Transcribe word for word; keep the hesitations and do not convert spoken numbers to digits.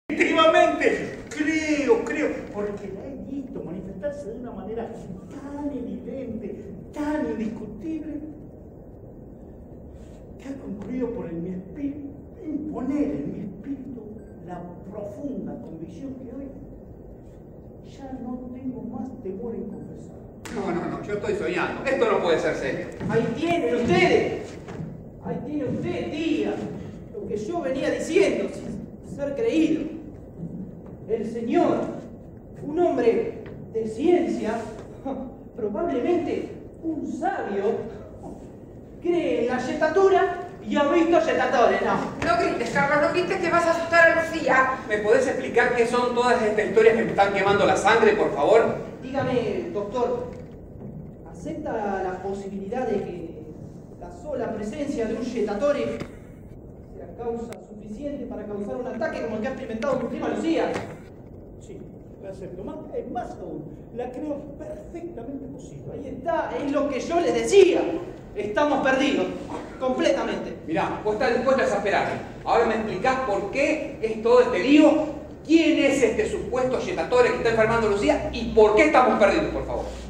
Efectivamente, creo, creo, porque la he visto manifestarse de una manera tan evidente, tan indiscutible, que ha concluido por en mi espíritu, imponer en mi espíritu la profunda convicción que hoy ya no tengo más temor en confesar. No, no, no, yo estoy soñando. Esto no puede ser serio. Ahí tienen ustedes. Ahí tiene usted, tía. Lo que yo venía diciendo, sin ser creído. El señor, un hombre de ciencia, probablemente un sabio, cree en la yetatura y ha visto yetatores, ¿no? No grites, Carlos, no grites que vas a asustar a Lucía. ¿Me podés explicar qué son todas estas historias que me están quemando la sangre, por favor? Dígame, doctor, ¿acepta la posibilidad de que la sola presencia de un yetatore sea causa suficiente para causar un ataque como el que ha experimentado mi prima Lucía? Sí, la acepto. Más, es más aún, la creo perfectamente posible. Ahí está, es lo que yo les decía. Estamos perdidos, completamente. Mirá, vos estás dispuesto a exasperarme. Ahora me explicás por qué es todo este lío, quién es este supuesto yetatore que está enfermando a Lucía y por qué estamos perdidos, por favor.